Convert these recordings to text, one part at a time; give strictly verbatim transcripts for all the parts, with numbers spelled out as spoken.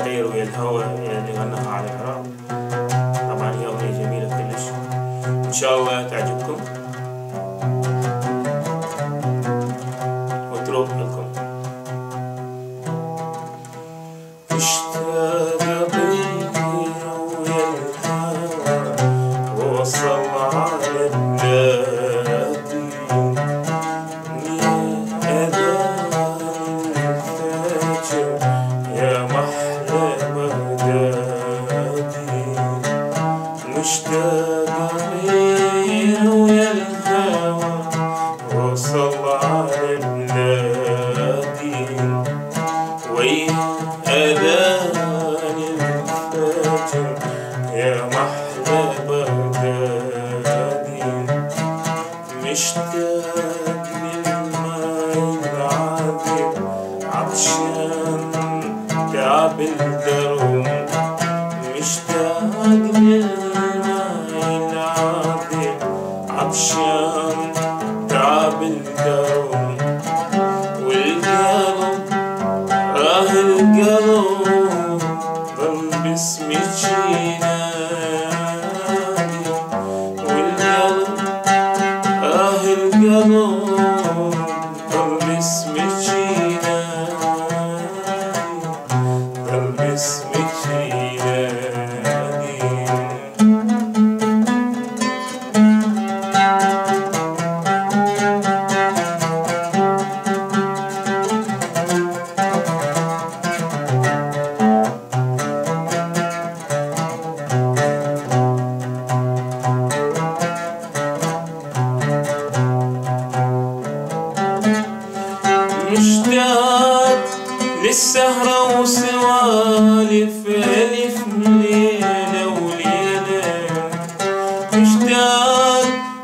الطير ويا الهوى اللي غناها على العراق. طبعا هي أغنية جميلة كلش، إن شاء الله تعجبكم وتروق لكم. اشتاق بالطير ويا الهوى وصل على بلادي من أذان الفجر يا محلى بغدادي. مشتاق بالطير ويا الهوى وصل على بلادي ويا أذان الفجر يا محلى بغدادي. مشتاق للماء العذب عطشان تعب الدروم. مشتاق للماء العذب عطشان تعب الدروم. والقلب آه القلب ضل باسمك ينادي. والقلب آه القلب ضل باسمك ينادي. ضل باسمك ينادي. مشتاق للسهرة وسوالف ألف ليلة وليلة. مشتاق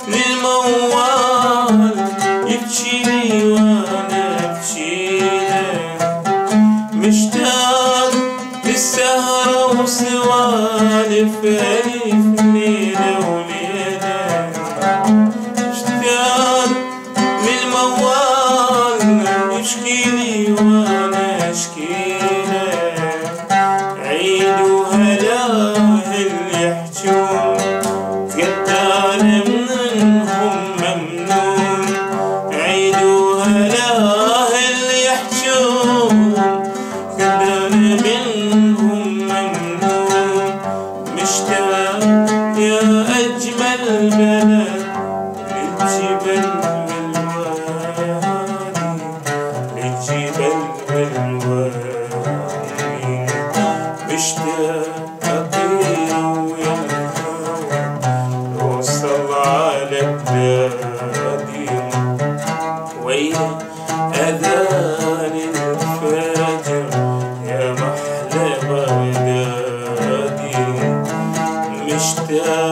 للموال يبكي لي وأنا أبكي له. مشتاق للسهرة وسوالف ألف ليلة وليلة. مشتاق للموال يشكي لي وانا اشكي له. عيد وهلاه اللي يحجون تقدر منهم ممنون. عيد وهلاه اللي يحجون تقدر منهم ممنون. مشتاق يا اجمل بلد للجبل الجبل والوادي. مشتاق أطير ويا الهوى وصل على بلادي ويا أذان الفجر يا محلى بغدادي. مشتاق